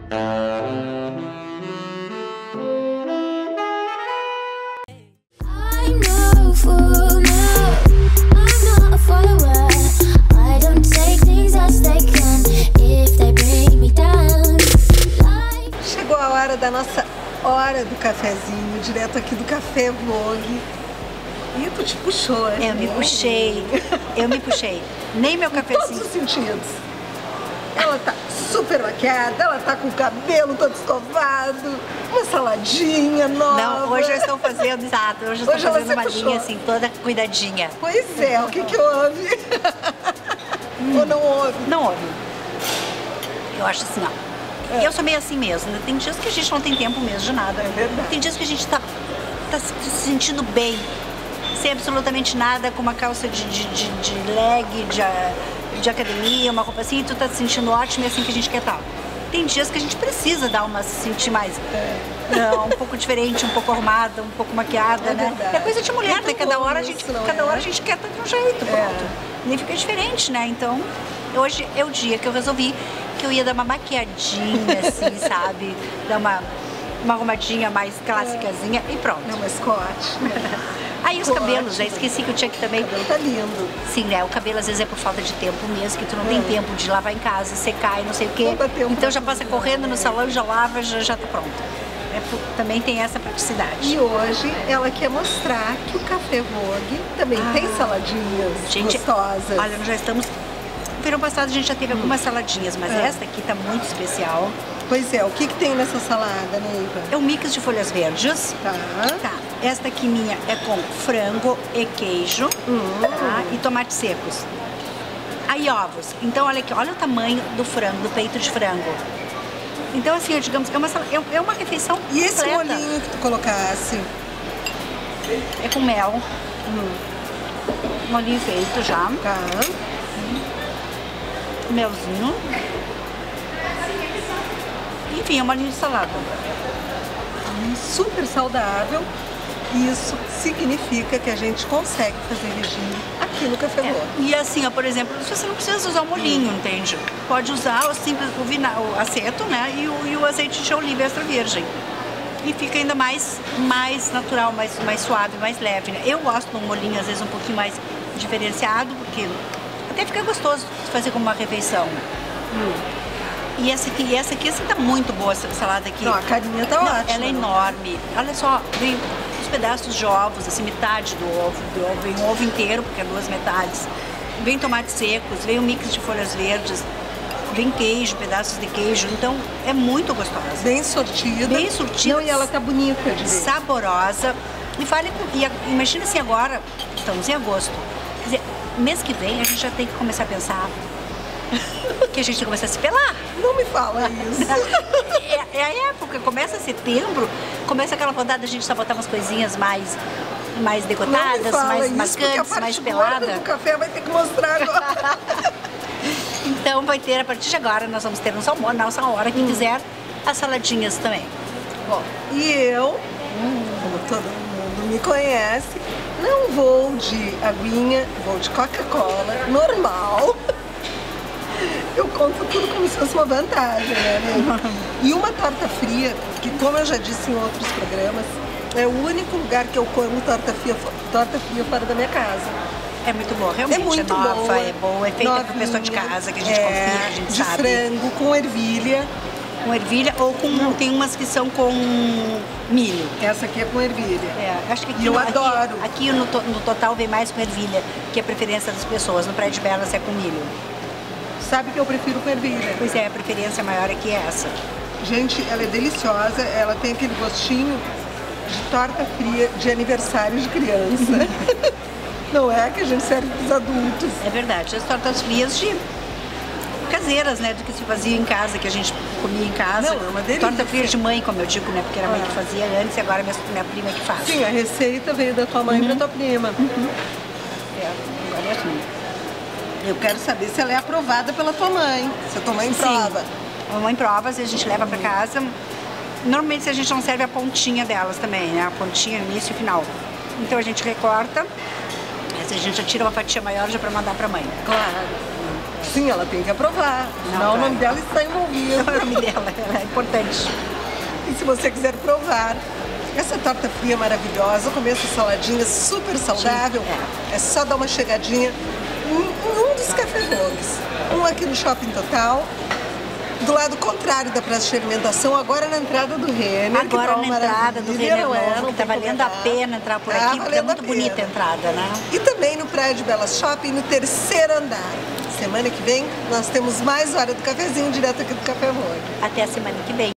Chegou a hora da nossa hora do cafezinho, direto aqui do Café Vogue. E tu te puxou, né? Eu me puxei. Nem meu cafezinho. Em todos os sentidos. Ela tá super maquiada, ela tá com o cabelo todo escovado, uma saladinha nova. Não, hoje eu estou fazendo, exato, hoje eu estou fazendo uma linha assim, toda cuidadinha. Pois é, o que que houve? Ou não houve? Não houve. Eu acho assim, ó. Eu sou meio assim mesmo, né? Tem dias que a gente não tem tempo mesmo de nada. É verdade. Tem dias que a gente tá se sentindo bem, sem absolutamente nada, com uma calça de leg, de academia, uma roupa assim, e tu tá se sentindo ótimo, é assim que a gente quer estar. Tem dias que a gente precisa dar uma, se sentir mais um pouco diferente, um pouco arrumada, um pouco maquiada, né? Verdade. É coisa de mulher, né? Cada hora a gente quer estar de um jeito, pronto. Nem fica diferente, né? Então, hoje é o dia que eu resolvi que eu ia dar uma maquiadinha, assim, sabe? Dar uma arrumadinha mais clássicazinha e pronto. Não, mas Scott. Aí os cabelos, já esqueci que eu tinha que também... O cabelo tá lindo. Sim, né? O cabelo às vezes é por falta de tempo mesmo, que tu não tem tempo de lavar em casa, secar e não sei o quê. Não dá tempo Então já passa correndo no salão, já lava, já tá pronto. Também tem essa praticidade. E hoje ela quer mostrar que o Café Vogue também tem saladinhas gostosas. Olha, nós já estamos... No verão passado a gente já teve algumas saladinhas, mas esta aqui tá muito especial. Pois é, o que que tem nessa salada, Neiva? É um mix de folhas verdes. Tá. Esta aqui minha é com frango e queijo, tá? E tomates secos. Aí ovos. Então olha aqui, olha o tamanho do frango, do peito de frango. Então assim, digamos que é uma refeição E esse completa. molhinho que tu colocasse? É com mel. Molhinho feito já. Tá. Melzinho. Enfim, é uma linha de salada. Super saudável. Isso significa que a gente consegue fazer regime aqui no Café Vogue. E assim, ó, por exemplo, você não precisa usar o molhinho, entende? Pode usar o aceto, né? E o azeite de oliva extra virgem. E fica ainda mais natural, mais suave, mais leve, né? Eu gosto de um molhinho, às vezes, um pouquinho mais diferenciado, porque até fica gostoso de fazer como uma refeição. E essa aqui assim, tá muito boa, essa salada aqui. Não, a carinha tá ótima. Ela é enorme. Olha só, vem os pedaços de ovos, assim, metade do ovo, vem um ovo inteiro, porque é duas metades. Vem tomates secos, vem um mix de folhas verdes, vem queijo, pedaços de queijo. Então, é muito gostosa. Bem sortida. Bem sortida. Não, e ela tá bonita de ver. Saborosa. Imagina se agora, estamos em agosto. Quer dizer, mês que vem a gente já tem que começar a pensar que a gente tem que começar a se pelar. Não me fala isso. É a época, começa setembro, começa aquela vontade da gente só botar umas coisinhas mais decotadas, mais marcantes, mais pelada. O café vai ter que mostrar agora. Então vai ter, a partir de agora, nós vamos ter nossa hora, quem quiser, as saladinhas também. Bom, e eu, como todo mundo me conhece, não vou de aguinha, vou de Coca-Cola, normal. Eu conto tudo como se fosse uma vantagem, né? E uma torta fria, que como eu já disse em outros programas, é o único lugar que eu como torta fria fora da minha casa. É muito boa, realmente. É muito nova, é boa, é feita por pessoa de casa, que a gente confia, a gente sabe. De frango, com ervilha. Com ervilha ou com... Tem umas que são com milho. Essa aqui é com ervilha. Acho que aqui, eu adoro. Aqui no total vem mais com ervilha, que é a preferência das pessoas. No Praia de Belas é com milho. Sabe que eu prefiro com ervilha. Pois é, a preferência maior aqui é essa. Gente, ela é deliciosa, ela tem aquele gostinho de torta fria de aniversário de criança. Não é que a gente serve para os adultos. É verdade, as tortas frias caseiras, né, do que se fazia em casa, que a gente comia em casa. Não, é uma delícia. Torta fria de mãe, como eu digo, né, porque era a mãe que fazia antes e agora minha prima que faz. Sim, a receita veio da tua mãe para tua prima. Agora é assim. Eu quero saber se ela é aprovada pela tua mãe, se a tua mãe prova. A mamãe prova, a gente leva para casa. Normalmente a gente não serve a pontinha delas também, né, a pontinha, início e final. Então a gente recorta, a gente já tira uma fatia maior já para mandar para a mãe. Claro. Sim, ela tem que aprovar, senão o nome dela está envolvido. O nome dela é importante. E se você quiser provar essa torta fria maravilhosa, comer essa saladinha super saudável, é só dar uma chegadinha em um dos Café Vogues. Um aqui no Shopping Total, do lado contrário da praça de alimentação, agora na entrada do Renner. Agora na entrada do Renner novo, que tá valendo a pena entrar por aqui, porque é muito bonita a entrada, né? E também no Praia de Belas Shopping, no 3º andar. Semana que vem, nós temos mais Hora do Cafezinho, direto aqui do Café Vogue. Até a semana que vem.